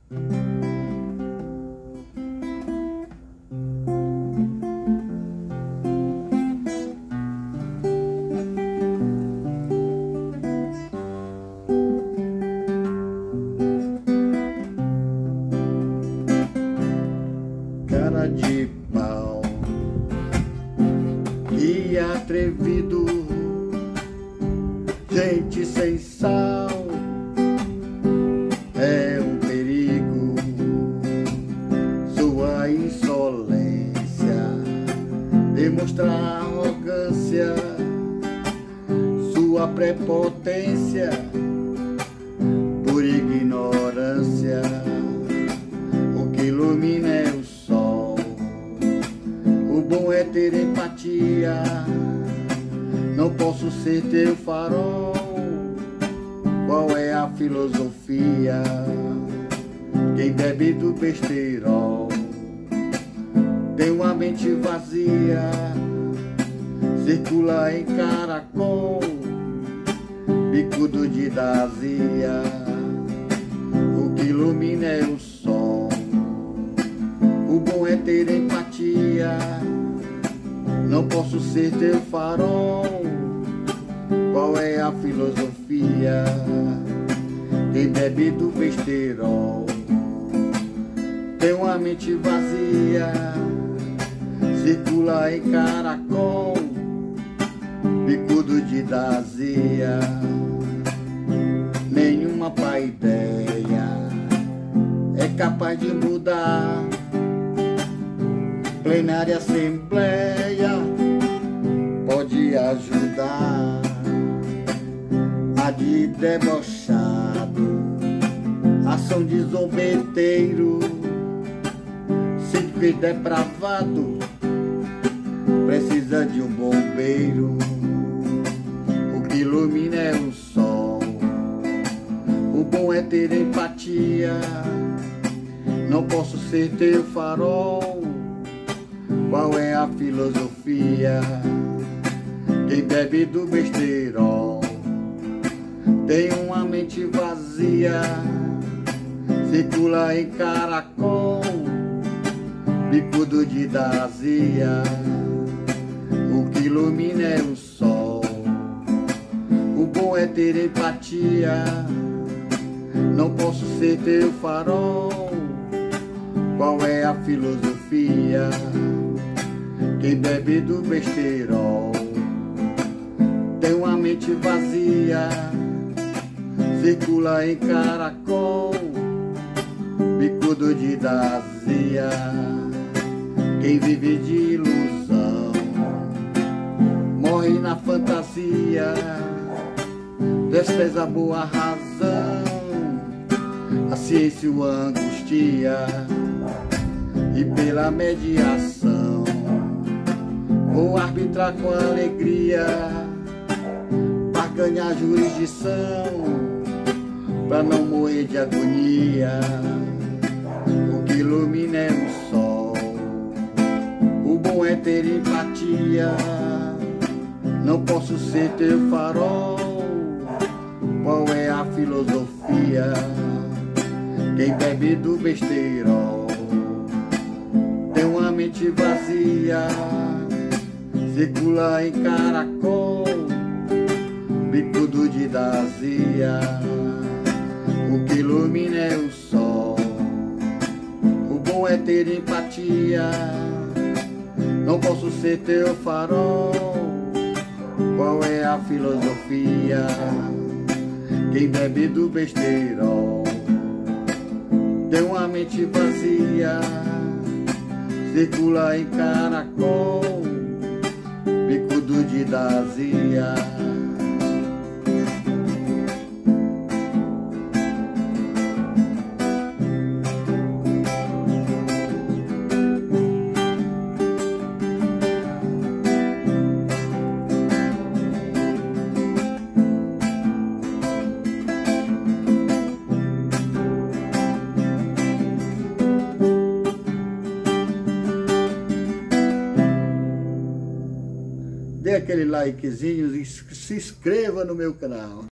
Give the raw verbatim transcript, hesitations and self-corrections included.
Cara de pau e atrevido, gente sem sal, é um perigo. Sua insolência, demonstrar arrogância, sua prepotência, por ignorância. O que ilumina é o sol, o bom é ter empatia. Não posso ser teu farol. Qual é a filosofia? Quem bebe do besteirol tem uma mente vazia, circula em caracol, bicudo de dazia. O que ilumina é o sol, o bom é ter empatia. Não posso ser teu farol. Qual é a filosofia? Quem bebe do besteirol tem uma mente vazia, circula em caracol, bicudo de dazia. Nenhuma paideia é capaz de mudar. Plenária assembleia pode ajudar. A de debochado, ação de zombeteiro, simples depravado, precisa de um bombeiro. O que ilumina é o sol, o bom é ter empatia. Não posso ser teu farol. Qual é a filosofia? Quem bebe do besteirol tem uma mente vazia, circula em caracol, bicudo de dazia. O que ilumina é o sol, o bom é ter empatia. Não posso ser teu farol. Qual é a filosofia? Quem bebe do besteirol tem uma mente vazia, circula em caracol, bicudo de dazia. Quem vive de ilusão morre na fantasia, despreza a boa razão, a ciência o angustia. E pela mediação vou arbitrar com alegria, para ganhar jurisdição, pra não morrer de agonia. O que ilumina é o sol, o bom é ter empatia. Não posso ser teu farol. Qual é a filosofia? Quem bebe do besteirol tem uma mente vazia, circula em caracol, bicudo de dazia. O que ilumina é o sol, o bom é ter empatia. Não posso ser teu farol. Qual é a filosofia? Quem bebe do besteirol tem uma mente vazia, circula em caracol, bicudo de dazia. Dê aquele likezinho e se inscreva no meu canal.